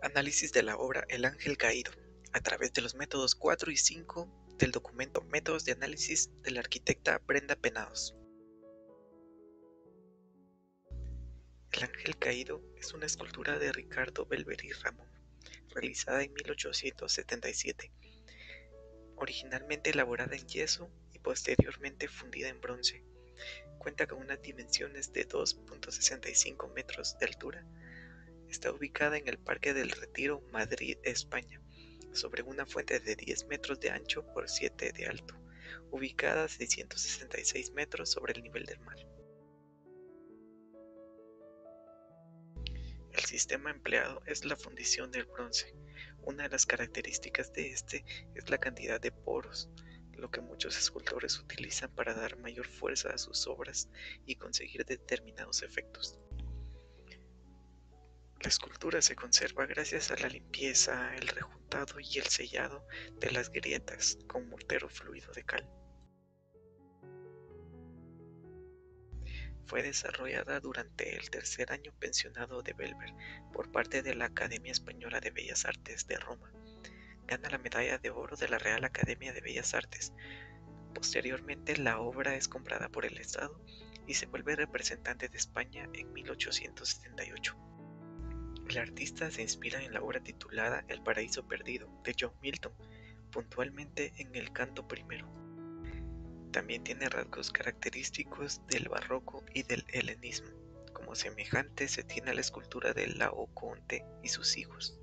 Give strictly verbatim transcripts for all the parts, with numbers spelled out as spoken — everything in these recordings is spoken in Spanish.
Análisis de la obra El Ángel Caído, a través de los métodos cuatro y cinco del documento Métodos de Análisis de la arquitecta Brenda Penados. El Ángel Caído es una escultura de Ricardo Belver y Ramón, realizada en mil ochocientos setenta y siete, originalmente elaborada en yeso y posteriormente fundida en bronce. Cuenta con unas dimensiones de dos punto sesenta y cinco metros de altura. Está ubicada en el Parque del Retiro, Madrid, España, sobre una fuente de diez metros de ancho por siete de alto, ubicada a seiscientos sesenta y seis metros sobre el nivel del mar. El sistema empleado es la fundición del bronce. Una de las características de este es la cantidad de poros, lo que muchos escultores utilizan para dar mayor fuerza a sus obras y conseguir determinados efectos. La escultura se conserva gracias a la limpieza, el rejuntado y el sellado de las grietas con mortero fluido de cal. Fue desarrollada durante el tercer año pensionado de Belver por parte de la Academia Española de Bellas Artes de Roma. Gana la medalla de oro de la Real Academia de Bellas Artes. Posteriormente, la obra es comprada por el Estado y se vuelve representante de España en mil ochocientos setenta y ocho. El artista se inspira en la obra titulada El Paraíso Perdido de John Milton, puntualmente en el canto primero. También tiene rasgos característicos del barroco y del helenismo. Como semejante se tiene a la escultura de Laocoonte y sus hijos.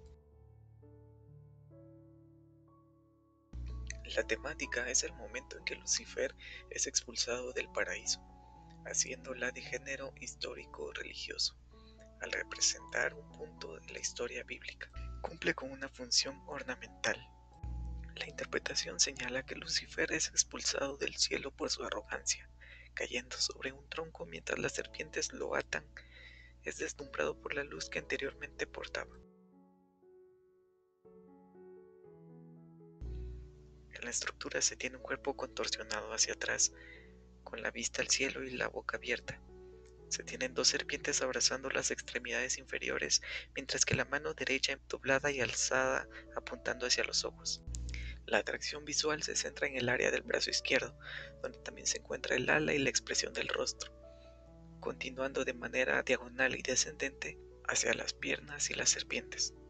La temática es el momento en que Lucifer es expulsado del paraíso, haciéndola de género histórico-religioso, al representar un punto de la historia bíblica. Cumple con una función ornamental. La interpretación señala que Lucifer es expulsado del cielo por su arrogancia, cayendo sobre un tronco mientras las serpientes lo atan. Es deslumbrado por la luz que anteriormente portaba. En la estructura se tiene un cuerpo contorsionado hacia atrás, con la vista al cielo y la boca abierta. Se tienen dos serpientes abrazando las extremidades inferiores, mientras que la mano derecha doblada y alzada apuntando hacia los ojos. La atracción visual se centra en el área del brazo izquierdo, donde también se encuentra el ala y la expresión del rostro, continuando de manera diagonal y descendente hacia las piernas y las serpientes.